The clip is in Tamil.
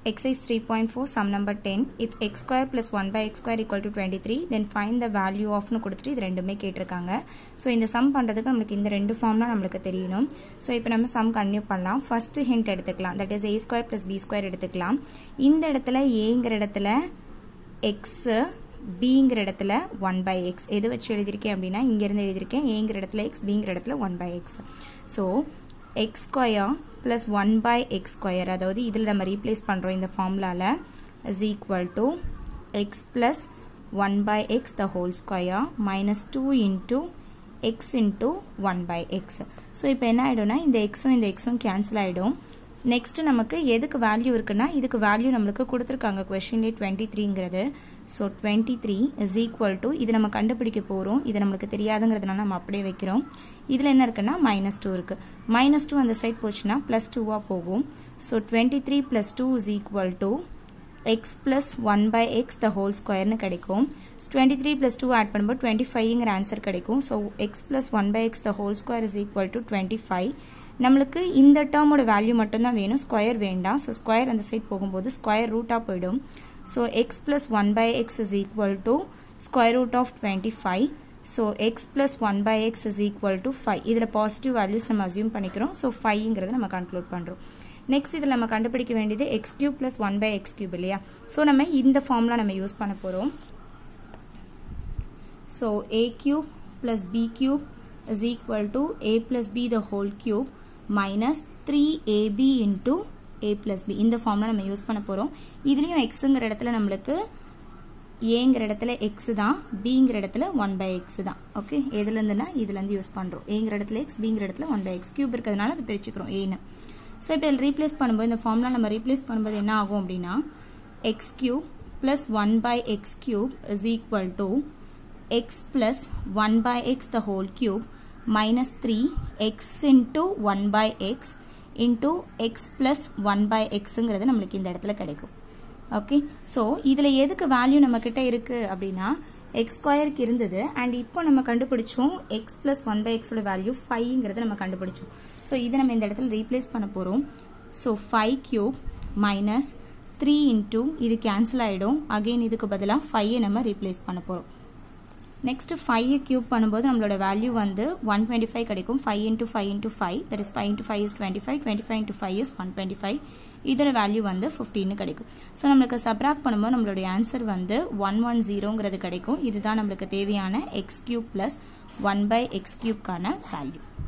exercise 3.4 sum number 10 if x square plus 1 by x square equal to 23 then find the value of னு கொடுத்துட்டு இது ரெண்டுமே கேட்டிருக்காங்க ஸோ இந்த சம் பண்ணுறதுக்கு நம்மளுக்கு இந்த ரெண்டு ஃபார்ம்லாம் நம்மளுக்கு தெரியணும் ஸோ இப்போ நம்ம சம் கன்டினியூ பண்ணலாம் ஃபர்ஸ்ட் ஹிண்ட் எடுத்துக்கலாம் that is a square plus b square எடுத்துக்கலாம் இந்த இடத்துல ஏங்கிற இடத்துல எக்ஸ் பிங்கிற இடத்துல 1 by x எது வச்சு எழுதியிருக்கேன் அப்படின்னா இங்கேருந்து எழுதியிருக்கேன் ஏங்கிற இடத்துல x பிங்கிற இடத்துல 1 by x so x square plus 1 by x square அதாவது இதில் நம்ம ரீப்ளேஸ் பண்ணுறோம் இந்த ஃபார்முலால is equal to x plus 1 by x the whole square minus 2 into x into 1 by x so இப்போ என்ன ஆகிடும்னா இந்த எக்ஸும் கேன்சல் ஆகிடும் நெக்ஸ்ட் நமக்கு எதுக்கு வேல்யூ இருக்குன்னா இதுக்கு வேல்யூ நம்மளுக்கு கொடுத்துருக்காங்க கொஸ்டின்லேயே 23ங்கிறது ஸோ 23 is equal to இது நம்ம கண்டுபிடிக்க போகிறோம் இது நம்மளுக்கு தெரியாதுங்கிறதுனால நம்ம அப்படியே வைக்கிறோம் இதில் என்ன இருக்குன்னா -2 இருக்குது -2 அந்த சைட் போச்சுன்னா +2 போகும் so 23 + 2 is equal to x plus 1 by x the whole square னு கிடைக்கும் 23 + 2 ஆட் பண்ணும்போது 25ங்கிற ஆன்சர் கிடைக்கும் so x plus 1 by x the whole square is equal to 25 நம்மளுக்கு இந்த டேர்மோட வேல்யூ மட்டும்தான் வேணும் ஸ்கொயர் வேண்டாம் ஸோ ஸ்கொயர் அந்த சைட் போகும்போது ஸ்கொயர் ரூட்டாக போயிடும் so x plus 1 by x is equal to square root of 25 so x plus 1 by x is equal to 5 இதில் பாசிட்டிவ் வேல்யூஸ் நம்ம அசியூம் பண்ணிக்கிறோம் ஸோ 5ங்கிறத நம்ம கன்க்ளூட் பண்ணுறோம் நெக்ஸ்ட் இதில் நம்ம கண்டுபிடிக்க வேண்டியது x cube plus 1 by x cube இல்லையா ஸோ நம்ம இந்த ஃபார்ம்லாம் நம்ம யூஸ் பண்ண போகிறோம் so a cube plus b cube is equal to a plus b the whole cube minus 3ab into a plus b இந்த ஃபார்ம்ல நம்ம யூஸ் பண்ண போகிறோம் இதுலேயும் எக்ஸுங்கிற இடத்துல நம்மளுக்கு ஏங்கிற இடத்துல எக்ஸ் தான் பிங்கிற இடத்துல 1 by x தான் ஓகே எதுலேருந்துன்னா இதுலேருந்து யூஸ் பண்ணுறோம் ஏங்கிற இடத்துல எக்ஸ் பிங்கிற இடத்துல 1 by x கியூப் இருக்கிறதுனால அது பிரிச்சுக்கிறோம் ஏன்னு ஸோ இப்போ இதில் ரீப்ளேஸ் பண்ணும்போது இந்த ஃபார்ம்லாம் நம்ம ரீப்ளேஸ் பண்ணும்போது என்ன ஆகும் அப்படின்னா x cube plus 1 by x cube is equal to x plus 1 by x the whole cube minus 3x into 1 by x into x plus 1 by xங்கிறது நம்மளுக்கு இந்த இடத்துல கிடைக்கும் ஓகே ஸோ இதில் எதுக்கு வேல்யூ நம்மக்கிட்ட இருக்குது அப்படின்னா எக்ஸ் ஸ்கொயருக்கு இருந்தது அண்ட் இப்போ நம்ம கண்டுபிடிச்சோம் எக்ஸ் ப்ளஸ் 1 by x ஓட வேல்யூ 5ங்கிறது நம்ம கண்டுபிடிச்சோம் ஸோ இதை நம்ம இந்த இடத்துல ரீப்ளேஸ் பண்ண போகிறோம் ஸோ 5 cube minus 3 into இது கேன்சல் ஆகிடும் அகெயின் இதுக்கு பதிலாக 5 நம்ம ரீப்ளேஸ் பண்ண போகிறோம் நெக்ஸ்ட் 5 கியூப் பண்ணும்போது நம்மளோட வேல்யூ வந்து 125 கிடைக்கும் 5 into 5 into 5 that is 5 into 5 is 25 25 into 5 is 125 இதோட வேல்யூ வந்து 15 கிடைக்கும் ஸோ நம்மளுக்கு சப்ராக்ட் பண்ணும்போது நம்மளுடைய ஆன்சர் வந்து 110ங்கிறது கிடைக்கும் இதுதான் நம்மளுக்கு தேவையான x cube plus 1 by x cube கான வேல்யூ